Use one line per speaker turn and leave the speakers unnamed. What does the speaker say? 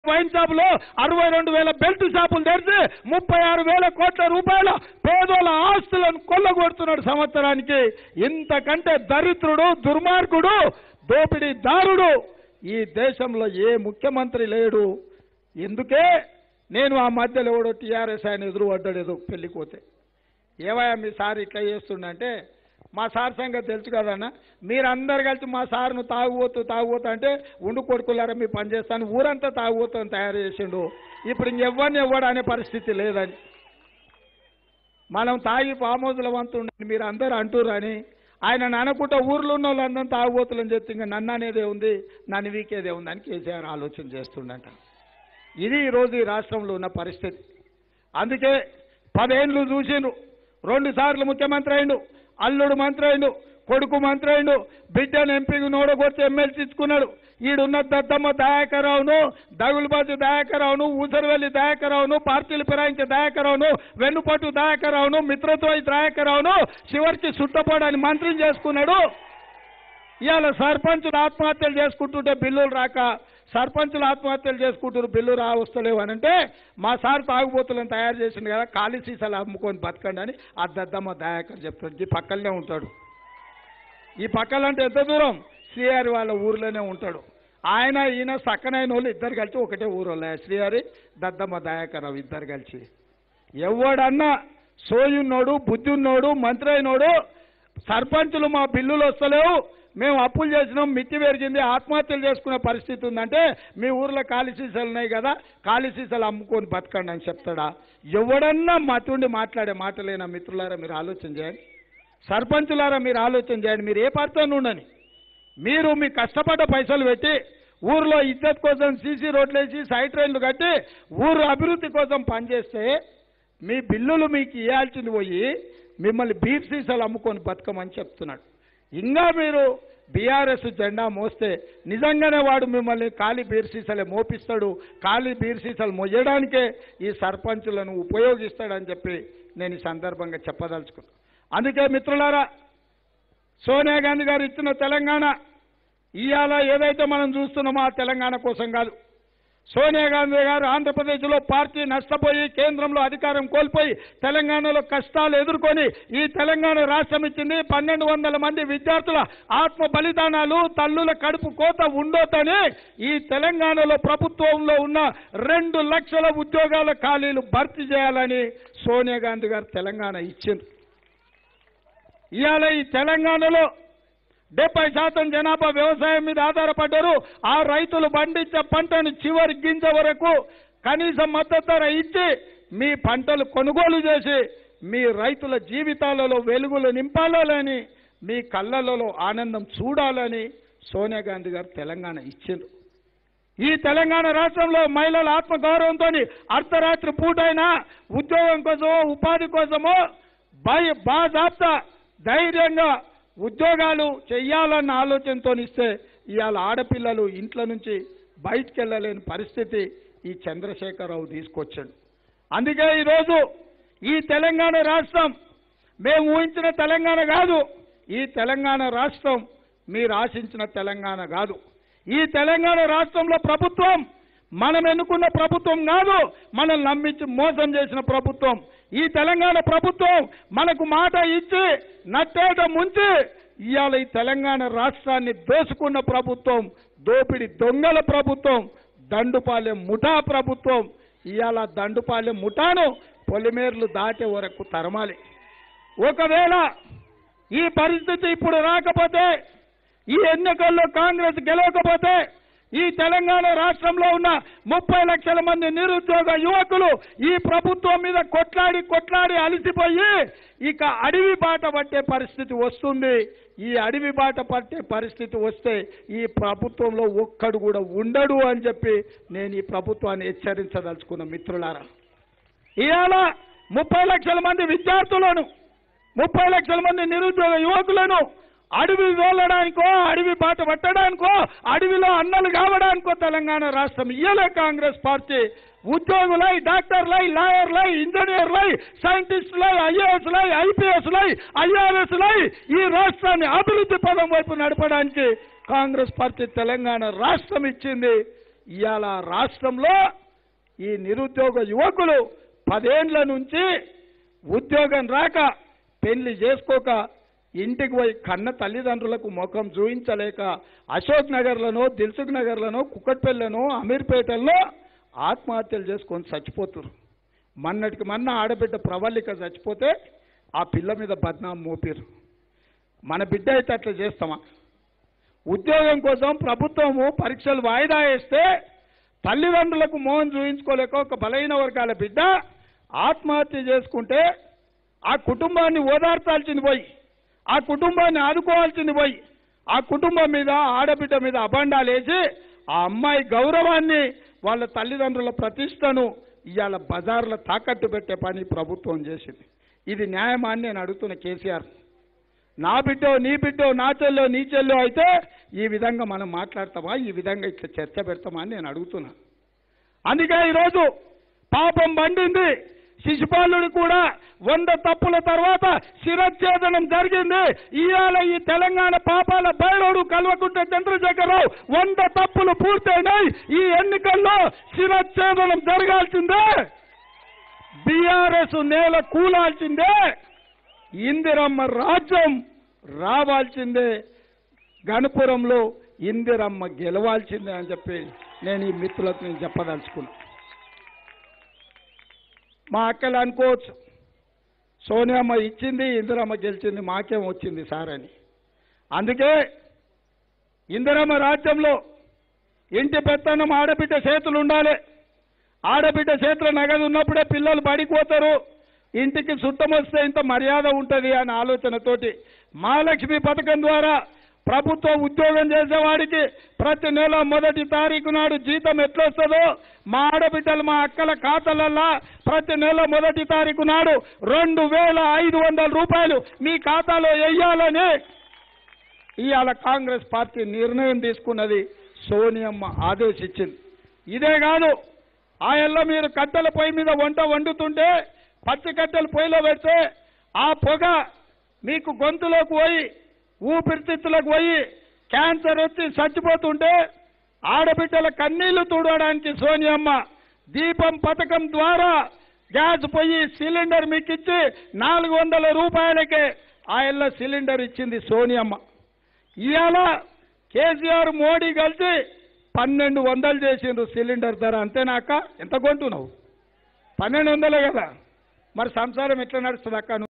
Wine షాపులో 62,000 belt షాపులు తెరిచి 36,000 కోట్ల రూపాయల పేదోళ్ళ ఆస్తులను కొల్లగొడుతున్నాడు సంవత్సరానికి. ఇంతకంటే దరిద్రుడు, దుర్మార్గుడు, దోపిడీదారుడు ఈ దేశంలో ఏ ముఖ్యమంత్రి లేడు. ఎందుకే నేను ఆ మధ్యలో ఎవడో టీఆర్ఎస్ ఆయన ఎదురు పడ్డాడు పెళ్ళిపోతే, ఏవయ్యా మీ సార్ ఇట్లా చేస్తుండంటే, మా సార్ సంగతి తెలుసు కదన్నా, మీరందరు కలిసి మా సార్ను తాగుబోతు అంటే ఉండు కొడుకులారా మీ పని చేస్తాను ఊరంతా తాగుబోతుని తయారు చేసిండు. ఇప్పుడు ఇంకెవ్వరిని ఎవ్వడు అనే పరిస్థితి లేదని మనం తాగి ఫామ్ హౌస్ల వంతుండని మీరు అందరూ అంటుర్రని ఆయన అనుకుంటా ఊర్లో ఉన్న వాళ్ళందరూ తాగుబోతులని చెప్తే ఇంకా నన్ను అనేదే ఉంది, నన్ను వీకేదే ఉంది అని కేసీఆర్ ఆలోచన చేస్తుండట. ఇది ఈరోజు ఈ రాష్ట్రంలో ఉన్న పరిస్థితి. అందుకే 10 ఏళ్ళు చూసిండు, 2 సార్లు ముఖ్యమంత్రి అయిండు, అల్లుడు మంత్రి అయిండు, కొడుకు మంత్రి అయిండు, బిడ్డను ఎంపీకి నోడగొచ్చి ఎమ్మెల్సీ ఇచ్చుకున్నాడు. ఈడున్న దద్దమ్మ దయాకర్రావును, దగులుబాజు దయాకర్రావును, ఊసరవెల్లి దయాకర్రావును, పార్టీలు ఫిరాయించే దయాకర్రావును, వెన్నుపట్టు దయాకర్రావును, మిత్రత్వ దయాకర్రావును చివరికి సుట్టపోవడానికి మంత్రిని చేసుకున్నాడు. ఇవాళ సర్పంచులు ఆత్మహత్యలు చేసుకుంటుంటే బిల్లులు రాక సర్పంచులు ఆత్మహత్యలు చేసుకుంటారు, బిల్లు వస్తలేవు అని అంటే మా సార్ తాగుబోతులను తయారు చేసిండు కదా, ఖాళీ సీసాలు అమ్ముకొని బతకండి అని ఆ దద్దమ్మ దయాకర్ చెప్తాడు. ఈ పక్కనే ఉంటాడు. ఈ పక్కలంటే ఎంత దూరం, శ్రీహరి వాళ్ళ ఊర్లోనే ఉంటాడు. ఆయన ఈయన సక్కనైన వాళ్ళు ఇద్దరు కలిసి ఒకటే ఊరోళ్ళ, శ్రీహరి దద్దమ్మ దయాకర్ ఇద్దరు కలిసి. ఎవడన్నా సోయున్నోడు, బుద్ధి ఉన్నోడు, మంత్రి అయినోడు సర్పంచులు మా బిల్లులు వస్తలేవు, మేము అప్పులు చేసినాం, మిత్తి పెరిగింది, ఆత్మహత్యలు చేసుకునే పరిస్థితి ఉందంటే మీ ఊర్లో ఖాళీ సీసాలు ఉన్నాయి కదా, ఖాళీ సీసాలు అమ్ముకొని బతకండి అని చెప్తాడా? ఎవడన్నా మతుండి మాట్లాడే మాటలేనా? మిత్రులారా మీరు ఆలోచన చేయండి, సర్పంచులారా మీరు ఆలోచన చేయండి. మీరు ఏ పార్టీలో ఉండని, మీరు మీ కష్టపడ్డ పైసలు పెట్టి ఊర్లో ఇజ్జత్ కోసం సీసీ రోడ్లు వేసి సైడ్ ట్రైన్లు కట్టి ఊరు అభివృద్ధి కోసం పనిచేస్తే మీ బిల్లులు మీకు ఇవ్వాల్సింది పోయి మిమ్మల్ని బీర్ సీసాలు అమ్ముకొని బతకమని చెప్తున్నాడు. ఇంకా మీరు బీఆర్ఎస్ జెండా మోస్తే నిజంగానే వాడు మిమ్మల్ని ఖాళీ బీర్ సీసాలే మోపిస్తాడు, ఖాళీ బీర్ సీసాలు మోయడానికే ఈ సర్పంచులను ఉపయోగిస్తాడని చెప్పి నేను ఈ సందర్భంగా చెప్పదలుచుకున్నాను. అందుకే మిత్రులారా, సోనియా గాంధీ గారు ఇచ్చిన తెలంగాణ ఇవాళ ఏదైతే మనం చూస్తున్నామో ఆ తెలంగాణ కోసం కాదు. సోనియా గాంధీ గారు ఆంధ్రప్రదేశ్లో పార్టీ నష్టపోయి కేంద్రంలో అధికారం కోల్పోయి తెలంగాణలో కష్టాలు ఎదుర్కొని ఈ తెలంగాణ రాష్ట్రం ఇచ్చింది. 1200 మంది విద్యార్థుల ఆత్మ బలిదానాలు, తల్లుల కడుపు కోత ఉండొద్దని ఈ తెలంగాణలో ప్రభుత్వంలో ఉన్న 2 లక్షల ఉద్యోగాల ఖాళీలు భర్తీ చేయాలని సోనియా గాంధీ గారు తెలంగాణ ఇచ్చింది. ఇవాళ ఈ తెలంగాణలో 70% జనాభా వ్యవసాయం మీద ఆధారపడ్డారు. ఆ రైతులు పండించే పంటను చివరి గింజ వరకు కనీస మద్దతు ధర ఇచ్చి మీ పంటలు కొనుగోలు చేసి మీ రైతుల జీవితాలలో వెలుగులు నింపాలని, మీ కళ్ళలలో ఆనందం చూడాలని సోనియా గాంధీ గారు తెలంగాణ ఇచ్చిండ్రు. ఈ తెలంగాణ రాష్ట్రంలో మహిళల ఆత్మగౌరవంతో అర్ధరాత్రి పూటైనా ఉద్యోగం కోసమో ఉపాధి కోసమో బాజాబ్తా ధైర్యంగా ఉద్యోగాలు చెయ్యాలన్న ఆలోచనతో ఇస్తే ఇవాళ ఆడపిల్లలు ఇంట్లో నుంచి బయటికి వెళ్ళలేని పరిస్థితి ఈ చంద్రశేఖరరావు తీసుకొచ్చాడు. అందుకే ఈరోజు ఈ తెలంగాణ రాష్ట్రం మేము ఊహించిన తెలంగాణ కాదు, ఈ తెలంగాణ రాష్ట్రం మీరు ఆశించిన తెలంగాణ కాదు. ఈ తెలంగాణ రాష్ట్రంలో ప్రభుత్వం మనం ఎన్నుకున్న ప్రభుత్వం కాదు, మనల్ని నమ్మించి మోసం చేసిన ప్రభుత్వం. ఈ తెలంగాణ ప్రభుత్వం మనకు మాట ఇచ్చి నట్టేట ముంచి ఇవాళ ఈ తెలంగాణ రాష్ట్రాన్ని దోసుకున్న ప్రభుత్వం, దోపిడి దొంగల ప్రభుత్వం, దండుపాలెం ముఠా ప్రభుత్వం. ఇవాళ దండుపాలెం ముఠాను పొలిమేర్లు దాటే వరకు తరమాలి. ఒకవేళ ఈ పరిస్థితి ఇప్పుడు రాకపోతే, ఈ ఎన్నికల్లో కాంగ్రెస్ గెలవకపోతే ఈ తెలంగాణ రాష్ట్రంలో ఉన్న 30 లక్షల మంది నిరుద్యోగ యువకులు ఈ ప్రభుత్వం మీద కొట్లాడి అలసిపోయి ఇక అడవి బాట పట్టే పరిస్థితి వస్తుంది. ఈ అడవి బాట పట్టే పరిస్థితి వస్తే ఈ ప్రభుత్వంలో ఒక్కడు కూడా ఉండడు అని చెప్పి నేను ఈ ప్రభుత్వాన్ని హెచ్చరించదలుచుకున్న మిత్రులారా. ఇవాళ 30 లక్షల మంది విద్యార్థులను, 30 లక్షల మంది నిరుద్యోగ యువకులను అడవి వెళ్ళడానికో, అడవి బాట పట్టడానికో, అడవిలో అన్నలు కావడానికో తెలంగాణ రాష్ట్రం ఇయ్యలే కాంగ్రెస్ పార్టీ. ఉద్యోగులై, డాక్టర్లై, లాయర్లై, ఇంజనీర్లై, సైంటిస్టులై, ఐఏఎస్లై, ఐపీఎస్లై, ఐఆర్ఎస్లై ఈ రాష్ట్రాన్ని అభివృద్ధి పదం వైపు నడపడానికి కాంగ్రెస్ పార్టీ తెలంగాణ రాష్ట్రం ఇచ్చింది. ఇవాళ రాష్ట్రంలో ఈ నిరుద్యోగ యువకులు 10 ఏండ్ల నుంచి ఉద్యోగం రాక పెళ్లి చేసుకోక ఇంటికి పోయి కన్న తల్లిదండ్రులకు ముఖం చూయించలేక అశోక్ నగర్లను దిల్సుఖ్ నగర్లను కుక్కట్పల్లిను అమీర్పేటల్లో ఆత్మహత్యలు చేసుకొని చచ్చిపోతున్నారు. మొన్నటికి మొన్న ఆడబిడ్డ ప్రవల్లిక చచ్చిపోతే ఆ పిల్ల మీద బద్నాం మోపిరు. మన బిడ్డ అయితే అట్లా చేస్తామా? ఉద్యోగం కోసం ప్రభుత్వము పరీక్షలు వాయిదా వేస్తే తల్లిదండ్రులకు మోహం చూయించుకోలేక ఒక బలహీన వర్గాల బిడ్డ ఆత్మహత్య చేసుకుంటే ఆ కుటుంబాన్ని ఓదార్చాల్సింది పోయి, ఆ కుటుంబాన్ని ఆదుకోవాల్సింది పోయి, ఆ కుటుంబం మీద ఆడబిడ్డ మీద అబండాలు వేసి ఆ అమ్మాయి గౌరవాన్ని వాళ్ళ తల్లిదండ్రుల ప్రతిష్టను ఇవాళ బజార్లో తాకట్టు పెట్టే పని ప్రభుత్వం చేసింది. ఇది న్యాయమా అని నేను అడుగుతున్న కేసీఆర్. నా బిడ్డో నీ బిడ్డో నా చెల్లో నీ చెల్లో అయితే ఈ విధంగా మనం మాట్లాడతామా? ఈ విధంగా ఇట్లా చర్చ పెడతామా అని నేను అడుగుతున్నా. అందుకే ఈరోజు పాపం పండింది. శిశుపాలుడు కూడా 100 తప్పుల తర్వాత శిరచ్ఛేదనం జరిగింది. ఇవాళ ఈ తెలంగాణ పాపాల బైరోడు కల్వకుంట్ల చంద్రశేఖరరావు 100 తప్పులు పూర్తయినాయి. ఈ ఎన్నికల్లో శిరచ్ఛేదనం జరగాల్సిందే, బీఆర్ఎస్ నేల కూలాల్సిందే, ఇందిరమ్మ రాజ్యం రావాల్సిందే, గణపురంలో ఇందిరమ్మ గెలవాల్సిందే అని చెప్పి నేను ఈ మిత్రులకు నేను చెప్పదలుచుకున్నా. మా అక్కలు అనుకోవచ్చు, సోనియమ్మ ఇచ్చింది ఇందిరమ్మ గెలిచింది మాకేం వచ్చింది సార్ అని. అందుకే ఇందిరమ్మ రాజ్యంలో ఇంటి పెత్తనం ఆడబిడ్డ చేతులు ఉండాలి. ఆడబిడ్డ చేతుల నగదు ఉన్నప్పుడే పిల్లలు బడిపోతారు, ఇంటికి చుట్టం వస్తే ఇంత మర్యాద ఉంటుంది అనే ఆలోచనతోటి మహాలక్ష్మి పథకం ద్వారా ప్రభుత్వ ఉద్యోగం చేసేవాడికి ప్రతి నెల 1వ తారీఖు నాడు జీతం ఎట్లొస్తుందో మా ఆడబిడ్డలు మా అక్కల ఖాతాలల్లో ప్రతి నెల 1వ తారీఖు నాడు 2500 రూపాయలు మీ ఖాతాలో వేయాలని ఇవాళ కాంగ్రెస్ పార్టీ నిర్ణయం తీసుకున్నది, సోనియమ్మ ఆదేశించింది. ఇదే కాదు, ఆయల్లో మీరు కట్టెల పొయ్యి మీద వంట వండుతుంటే పచ్చి కట్టెల పొయ్యిలో పెడితే ఆ పొగ మీకు గొంతులోకి పోయి ఊపిరితిత్తులకు పోయి క్యాన్సర్ వచ్చి చచ్చిపోతుంటే ఆడబిడ్డల కన్నీళ్లు తుడవడానికి సోనియమ్మ దీపం పథకం ద్వారా గ్యాస్ పొయ్యి సిలిండర్ మీకు ఇచ్చి 400 రూపాయలకే ఆయల్ల సిలిండర్ ఇచ్చింది సోనియమ్మ. ఇవాళ కేసీఆర్ మోడీ కలిసి 1200 చేసిండ్రు సిలిండర్ ధర. అంతేనాక ఎంత కొంటున్నావు? 1200 కదా. మరి సంసారం ఎట్లా నడుస్తుంది అక్క?